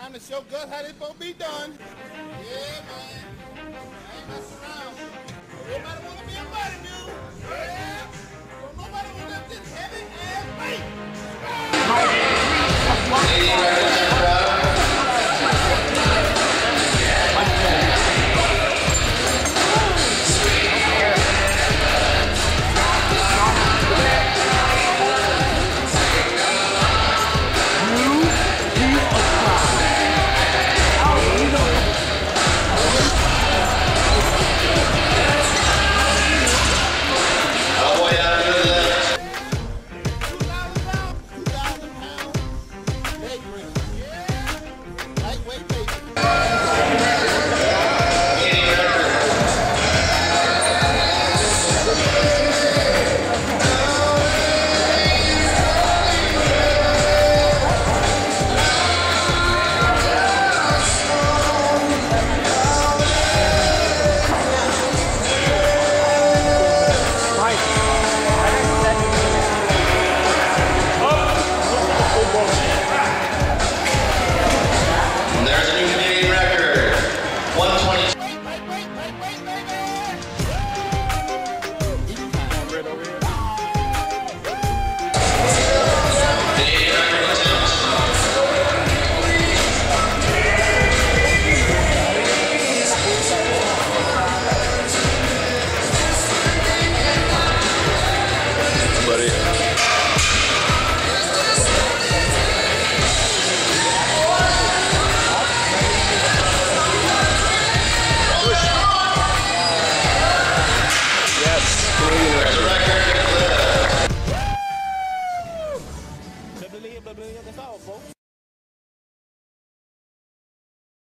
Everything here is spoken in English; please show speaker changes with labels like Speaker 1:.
Speaker 1: Time to show Gus how this supposed to be done. Yeah, man. I ain't messing around. Everybody want to be a bodybuilder. Yeah. Don't nobody want to lift this heavy ass weight.